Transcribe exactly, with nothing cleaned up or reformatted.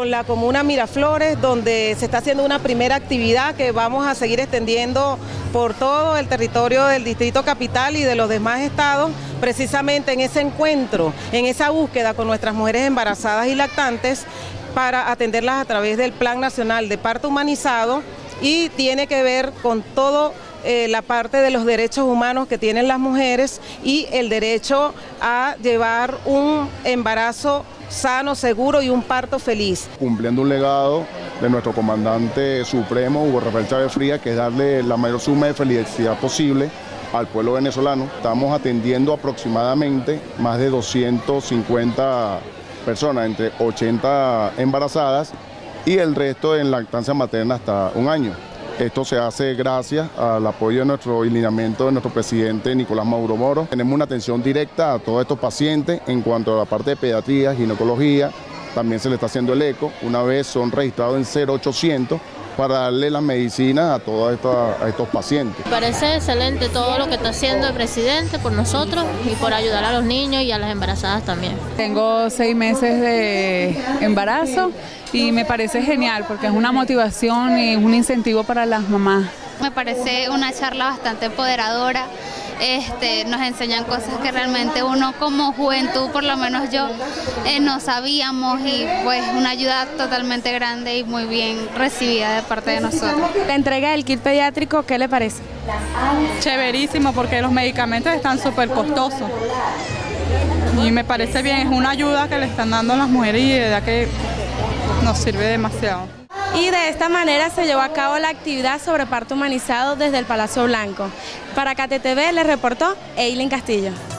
con la comuna Miraflores, donde se está haciendo una primera actividad que vamos a seguir extendiendo por todo el territorio del Distrito Capital y de los demás estados, precisamente en ese encuentro, en esa búsqueda con nuestras mujeres embarazadas y lactantes para atenderlas a través del Plan Nacional de Parto Humanizado, y tiene que ver con todo eh, la parte de los derechos humanos que tienen las mujeres y el derecho a llevar un embarazo sano, seguro y un parto feliz. Cumpliendo un legado de nuestro comandante supremo, Hugo Rafael Chávez Frías, que es darle la mayor suma de felicidad posible al pueblo venezolano. Estamos atendiendo aproximadamente más de doscientas cincuenta personas, entre ochenta embarazadas y el resto en lactancia materna hasta un año. Esto se hace gracias al apoyo de nuestro y lineamiento de nuestro presidente Nicolás Maduro Moro. Tenemos una atención directa a todos estos pacientes en cuanto a la parte de pediatría, ginecología. También se le está haciendo el eco, una vez son registrados en cero ochocientos para darle las medicinas a todos estos, a estos pacientes. Me parece excelente todo lo que está haciendo el presidente por nosotros y por ayudar a los niños y a las embarazadas también. Tengo seis meses de embarazo y me parece genial porque es una motivación y un incentivo para las mamás. Me parece una charla bastante empoderadora. Este, nos enseñan cosas que realmente uno como juventud, por lo menos yo, eh, no sabíamos, y pues una ayuda totalmente grande y muy bien recibida de parte de nosotros. La entrega del kit pediátrico, ¿qué le parece? Chéverísimo porque los medicamentos están súper costosos y me parece bien, es una ayuda que le están dando a las mujeres y de verdad que nos sirve demasiado. Y de esta manera se llevó a cabo la actividad sobre parto humanizado desde el Palacio Blanco. Para K T T V le reportó Eileen Castillo.